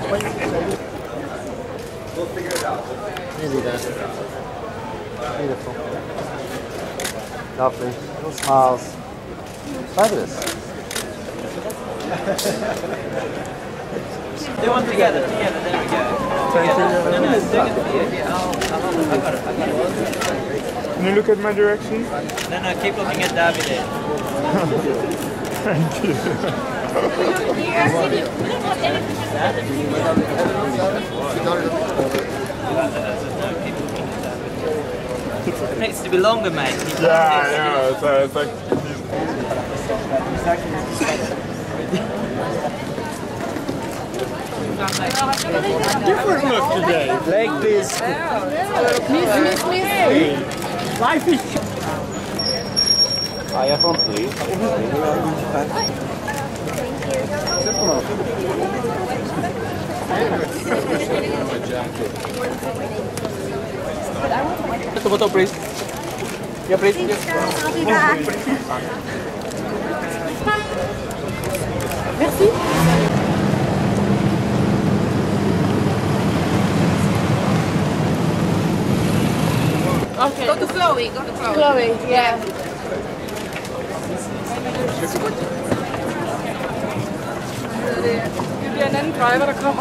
figure it out. Nearly there. Beautiful. Lovely. Little smiles. Fabulous. Do one together, there we go. Can you look at my direction? No, keep looking at Davide. Thank you. It needs to be longer, mate. Yeah, it's like... Different look today. Leg, please. Please. Life is... Fire from please. Thank you. Photo, please. Yeah, please. I'll be back. Merci. Okay. Go to Chloe. Chloe, yeah. Det bliver en anden driver, der kommer.